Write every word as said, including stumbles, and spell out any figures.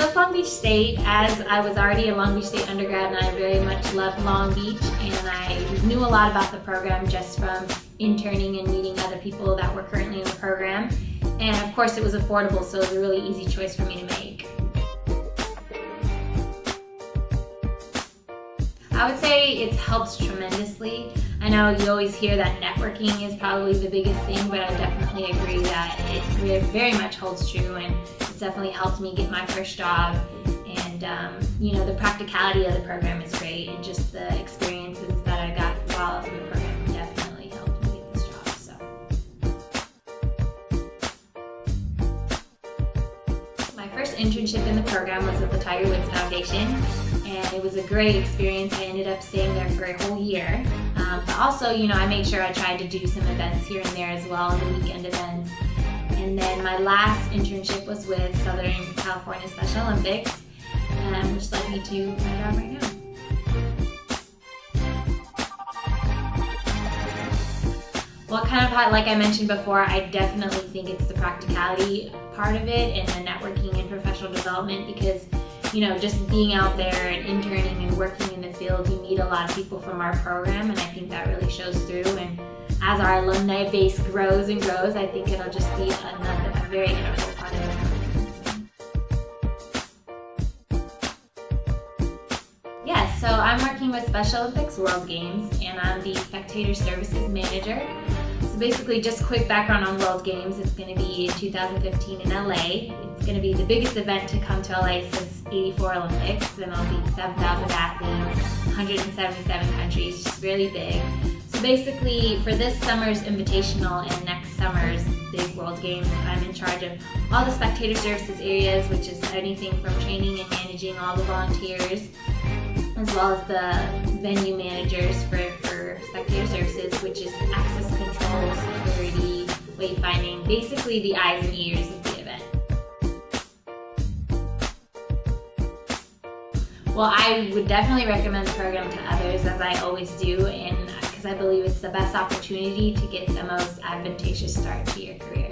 chose Long Beach State as I was already a Long Beach State undergrad and I very much loved Long Beach, and I knew a lot about the program just from interning and meeting other people that were currently in the program. And of course it was affordable, so it was a really easy choice for me to make. I would say it's helped tremendously. I know you always hear that networking is probably the biggest thing, but I definitely agree that it very much holds true, and it's definitely helped me get my first job. And um, you know, the practicality of the program is great, and just the experiences that I got while I was in the program definitely helped me get this job. So. My first internship in the program was with the Tiger Woods Foundation, and it was a great experience. I ended up staying there for a whole year. Um, but also, you know, I made sure I tried to do some events here and there as well, the weekend events. And then my last internship was with Southern California Special Olympics, um, which led me to my job right now. Well, kind of like I mentioned before, I definitely think it's the practicality part of it and the networking and professional development, because you know, just being out there and interning and working in the field, you meet a lot of people from our program, and I think that really shows through. And as our alumni base grows and grows, I think it'll just be another, a very integral part of it. Yes, so I'm working with Special Olympics World Games, and I'm the Spectator Services Manager. So basically, just a quick background on World Games. It's going to be in two thousand fifteen in L A. It's going to be the biggest event to come to L A since eighty-four Olympics, and it'll be seven thousand athletes, one hundred seventy-seven countries, just really big. So basically, for this summer's Invitational and next summer's big World Games, I'm in charge of all the spectator services areas, which is anything from training and managing all the volunteers, as well as the venue managers for, for spectator services, which is access control, security, wayfinding, basically the eyes and ears of the event. Well, I would definitely recommend the program to others, as I always do, and because I believe it's the best opportunity to get the most advantageous start to your career.